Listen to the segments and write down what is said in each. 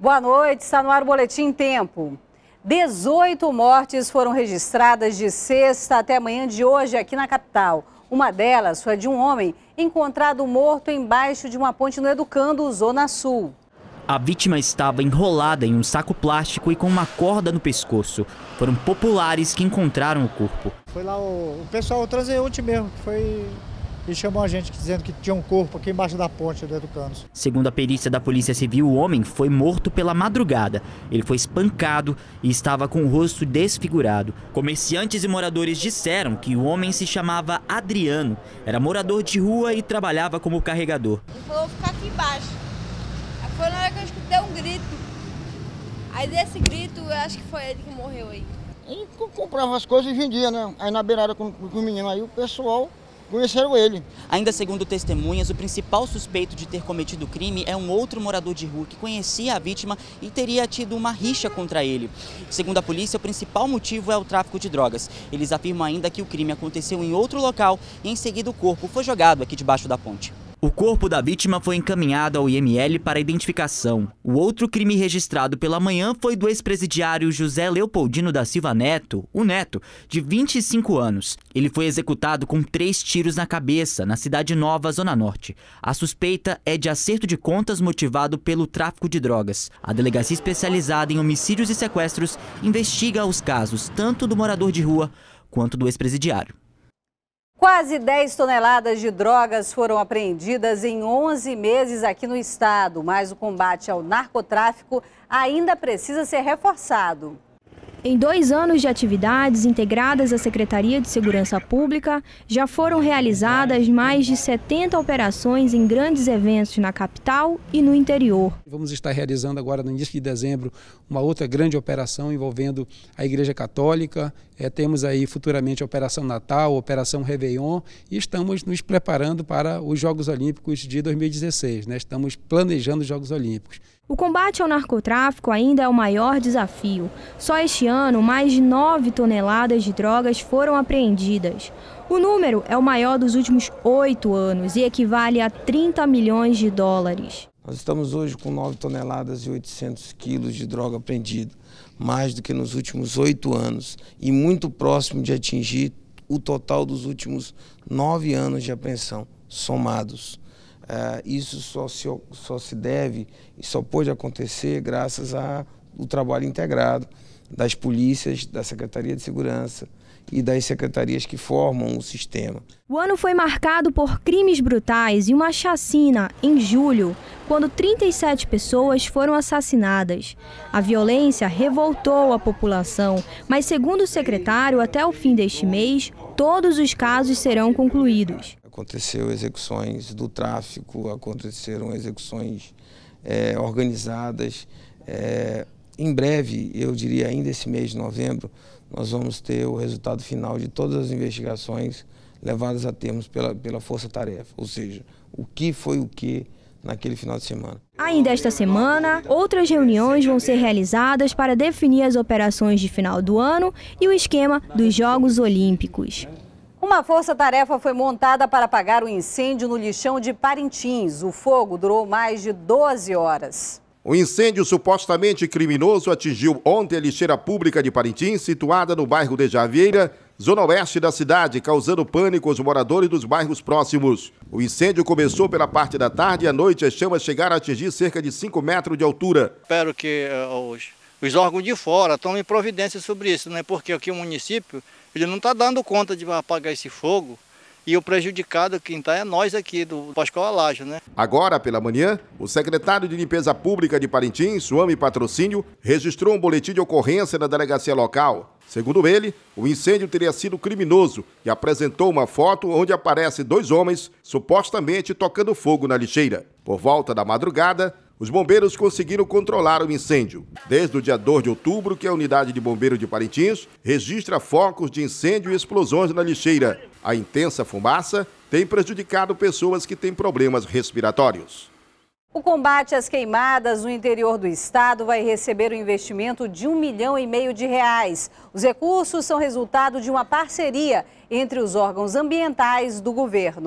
Boa noite, está no ar o Boletim Tempo. 18 mortes foram registradas de sexta até amanhã de hoje aqui na capital. Uma delas foi de um homem encontrado morto embaixo de uma ponte no Educando, Zona Sul. A vítima estava enrolada em um saco plástico e com uma corda no pescoço. Foram populares que encontraram o corpo. Foi lá o pessoal, o transeunte mesmo, que foi e chamou a gente dizendo que tinha um corpo aqui embaixo da ponte do Educando. Segundo a perícia da Polícia Civil, o homem foi morto pela madrugada. Ele foi espancado e estava com o rosto desfigurado. Comerciantes e moradores disseram que o homem se chamava Adriano. Era morador de rua e trabalhava como carregador. Ele falou ficar aqui embaixo. Aí foi na hora que eu escutei um grito. Aí desse grito, eu acho que foi ele que morreu aí. Ele comprava as coisas e vendia, né? Aí na beirada com o menino aí, o pessoal conheceram ele. Ainda segundo testemunhas, o principal suspeito de ter cometido o crime é um outro morador de rua que conhecia a vítima e teria tido uma rixa contra ele. Segundo a polícia, o principal motivo é o tráfico de drogas. Eles afirmam ainda que o crime aconteceu em outro local e em seguida o corpo foi jogado aqui debaixo da ponte. O corpo da vítima foi encaminhado ao IML para identificação. O outro crime registrado pela manhã foi do ex-presidiário José Leopoldino da Silva Neto, o Neto, de 25 anos. Ele foi executado com 3 tiros na cabeça, na Cidade Nova, Zona Norte. A suspeita é de acerto de contas motivado pelo tráfico de drogas. A delegacia especializada em homicídios e sequestros investiga os casos tanto do morador de rua quanto do ex-presidiário. Quase 10 toneladas de drogas foram apreendidas em 11 meses aqui no estado, mas o combate ao narcotráfico ainda precisa ser reforçado. Em 2 anos de atividades integradas à Secretaria de Segurança Pública, já foram realizadas mais de 70 operações em grandes eventos na capital e no interior. Vamos estar realizando agora no início de dezembro uma outra grande operação envolvendo a Igreja Católica. Temos aí futuramente a Operação Natal, a Operação Réveillon e estamos nos preparando para os Jogos Olímpicos de 2016. Estamos planejando os Jogos Olímpicos. O combate ao narcotráfico ainda é o maior desafio. Só este ano, mais de 9 toneladas de drogas foram apreendidas. O número é o maior dos últimos 8 anos e equivale a 30 milhões de dólares. Nós estamos hoje com 9 toneladas e 800 quilos de droga apreendida, mais do que nos últimos 8 anos e muito próximo de atingir o total dos últimos 9 anos de apreensão somados. Isso só se deve e só pode acontecer graças ao trabalho integrado das polícias, da Secretaria de Segurança e das secretarias que formam o sistema. O ano foi marcado por crimes brutais e uma chacina em julho, quando 37 pessoas foram assassinadas. A violência revoltou a população, mas segundo o secretário, até o fim deste mês, todos os casos serão concluídos. Aconteceu execuções do tráfico, aconteceram execuções organizadas. Em breve, eu diria ainda esse mês de novembro, nós vamos ter o resultado final de todas as investigações levadas a termos pela força-tarefa, ou seja, o que foi o que naquele final de semana. Ainda esta semana, outras reuniões vão ser realizadas para definir as operações de final do ano e o esquema dos Jogos Olímpicos. Uma força-tarefa foi montada para apagar o incêndio no lixão de Parintins. O fogo durou mais de 12 horas. O incêndio supostamente criminoso atingiu ontem a lixeira pública de Parintins, situada no bairro de Javieira, zona oeste da cidade, causando pânico aos moradores dos bairros próximos. O incêndio começou pela parte da tarde e à noite as chamas chegaram a atingir cerca de 5 metros de altura. Espero que os órgãos de fora tomem providência sobre isso, né? Porque aqui o município ele não está dando conta de apagar esse fogo. E o prejudicado, quem está, é nós aqui do Pascoal Alágio, né? Agora, pela manhã, o secretário de Limpeza Pública de Parintins, Suame Patrocínio, registrou um boletim de ocorrência na delegacia local. Segundo ele, o incêndio teria sido criminoso e apresentou uma foto onde aparecem 2 homens supostamente tocando fogo na lixeira. Por volta da madrugada, os bombeiros conseguiram controlar o incêndio. Desde o dia 2 de outubro, que a unidade de bombeiro de Parintins registra focos de incêndio e explosões na lixeira. A intensa fumaça tem prejudicado pessoas que têm problemas respiratórios. O combate às queimadas no interior do estado vai receber um investimento de R$1,5 milhão. Os recursos são resultado de uma parceria entre os órgãos ambientais do governo.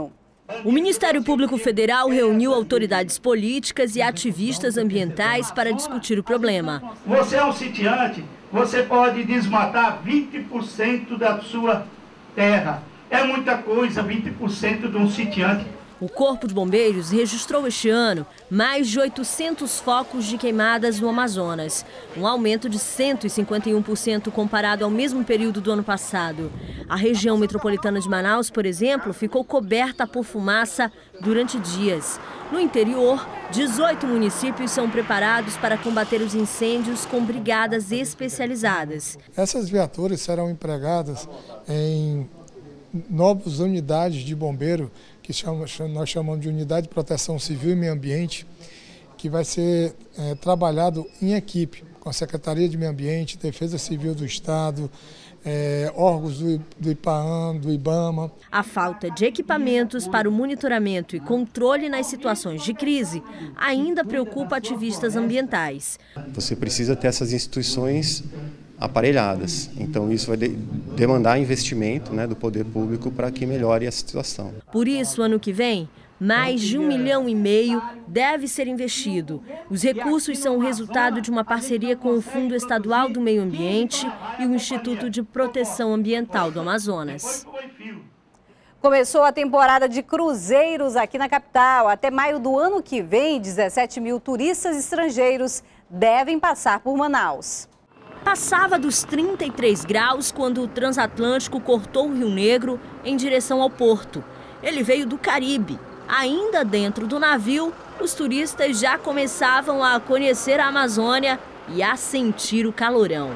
O Ministério Público Federal reuniu autoridades políticas e ativistas ambientais para discutir o problema. Você é um sitiante, você pode desmatar 20% da sua terra. É muita coisa, 20% de um sitiante. O Corpo de Bombeiros registrou este ano mais de 800 focos de queimadas no Amazonas, um aumento de 151% comparado ao mesmo período do ano passado. A região metropolitana de Manaus, por exemplo, ficou coberta por fumaça durante dias. No interior, 18 municípios são preparados para combater os incêndios com brigadas especializadas. Essas viaturas serão empregadas em novas unidades de bombeiro, que nós chamamos de Unidade de Proteção Civil e Meio Ambiente, que vai ser trabalhado em equipe com a Secretaria de Meio Ambiente, Defesa Civil do Estado, órgãos do IPAAM, do IBAMA. A falta de equipamentos para o monitoramento e controle nas situações de crise ainda preocupa ativistas ambientais. Você precisa ter essas instituições aparelhadas, então isso vai demandar investimento, do poder público para que melhore a situação. Por isso, ano que vem, mais de 1,5 milhão deve ser investido. Os recursos são o resultado de uma parceria com o Fundo Estadual do Meio Ambiente e o Instituto de Proteção Ambiental do Amazonas. Começou a temporada de cruzeiros aqui na capital. Até maio do ano que vem, 17 mil turistas estrangeiros devem passar por Manaus. Passava dos 33 graus quando o transatlântico cortou o Rio Negro em direção ao porto. Ele veio do Caribe. Ainda dentro do navio, os turistas já começavam a conhecer a Amazônia e a sentir o calorão.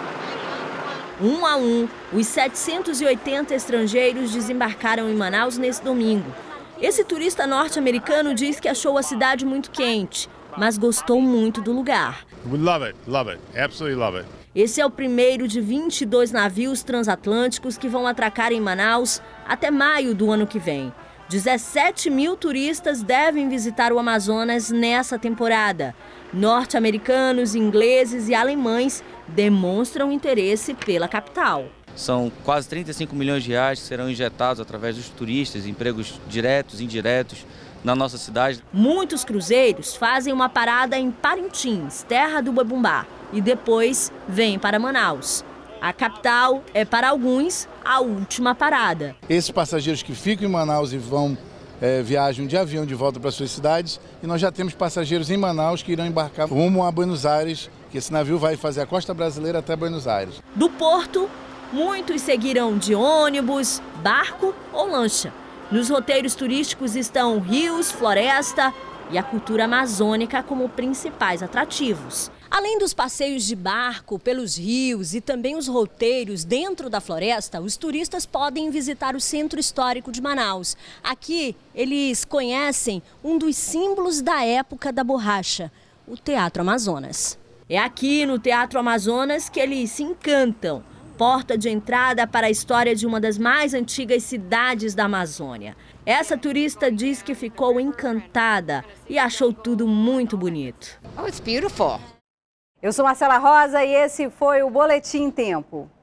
Um a um, os 780 estrangeiros desembarcaram em Manaus nesse domingo. Esse turista norte-americano diz que achou a cidade muito quente, mas gostou muito do lugar. Love it, absolutely love it. Esse é o primeiro de 22 navios transatlânticos que vão atracar em Manaus até maio do ano que vem. 17 mil turistas devem visitar o Amazonas nessa temporada. Norte-americanos, ingleses e alemães demonstram interesse pela capital. São quase 35 milhões de reais que serão injetados através dos turistas, empregos diretos e indiretos na nossa cidade. Muitos cruzeiros fazem uma parada em Parintins, terra do boi bumbá, e depois vêm para Manaus. A capital é, para alguns, a última parada. Esses passageiros que ficam em Manaus e viajam de avião de volta para suas cidades, e nós já temos passageiros em Manaus que irão embarcar rumo a Buenos Aires, que esse navio vai fazer a costa brasileira até Buenos Aires. Do porto, muitos seguirão de ônibus, barco ou lancha. Nos roteiros turísticos estão rios, floresta e a cultura amazônica como principais atrativos. Além dos passeios de barco pelos rios e também os roteiros dentro da floresta, os turistas podem visitar o Centro Histórico de Manaus. Aqui eles conhecem um dos símbolos da época da borracha, o Teatro Amazonas. É aqui no Teatro Amazonas que eles se encantam. Porta de entrada para a história de uma das mais antigas cidades da Amazônia. Essa turista diz que ficou encantada e achou tudo muito bonito. Oh, it's beautiful. Eu sou Marcela Rosa e esse foi o Boletim Tempo.